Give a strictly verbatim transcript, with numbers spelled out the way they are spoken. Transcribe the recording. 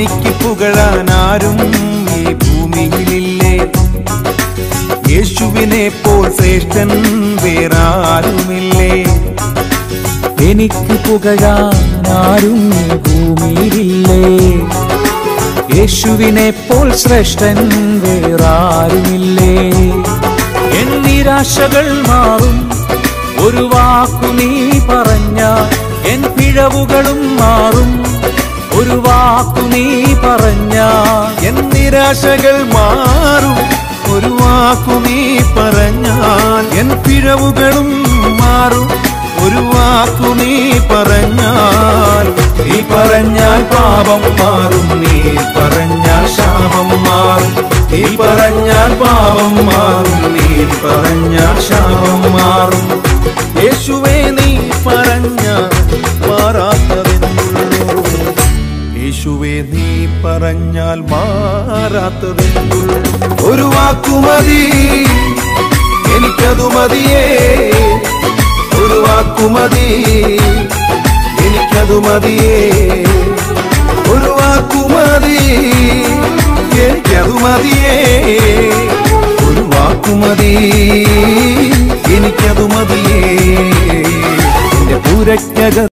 എനിക്ക് പുകഴാൻ ആരും ഈ ഭൂമിയിലില്ലേ. യേശുവിനെ പോൽ ശ്രേഷ്ഠൻ വേറാരുമില്ലേ. എനിക്ക് പുകഴാൻ ആരും ഈ ഭൂമിയിലില്ലേ. യേശുവിനെ പോൽ ശ്രേഷ്ഠൻ വേറാരുമില്ലേ. എൻ നിരാശകൾ മാറും ഒരു വാക്കു നീ പറഞ്ഞ. എൻ പിഴവുകളും മാറും ഒരു വാക്കു നീ പറഞ്ഞ. എൻ നിരാശകൾ മാറും ഒരു വാക്കു നീ പറഞ്ഞാൽ. എൻ പിഴവുകളും മാറും ഒരു വാക്കു നീ പറഞ്ഞാൽ. നീ പറഞ്ഞാൽ പാപം മാറും, നീ പറഞ്ഞാൽ ശാപം മാറും. നീ പറഞ്ഞാൽ പാപം മാറും, നീ പറഞ്ഞാൽ ശാപം മാറും. യേശുവേ നീ പറഞ്ഞാൽ മാറാത്തതെന്നുള്ളൂ. യേശുവേ നീ പറഞ്ഞാൽ മാറാത്തതെന്നുള്ളൂ. ഒരു വാക്കുമതി എനിക്കതു മതിയേ. ഒരു വാക്കുമതി എനിക്കതു മതിയേ. ഒരു വാക്കുമതി എനിക്കതു മതിയേ. ഒരു വാക്കുമതി എനിക്കതു മതിയേ. എന്റെ പൂരജ്ഞ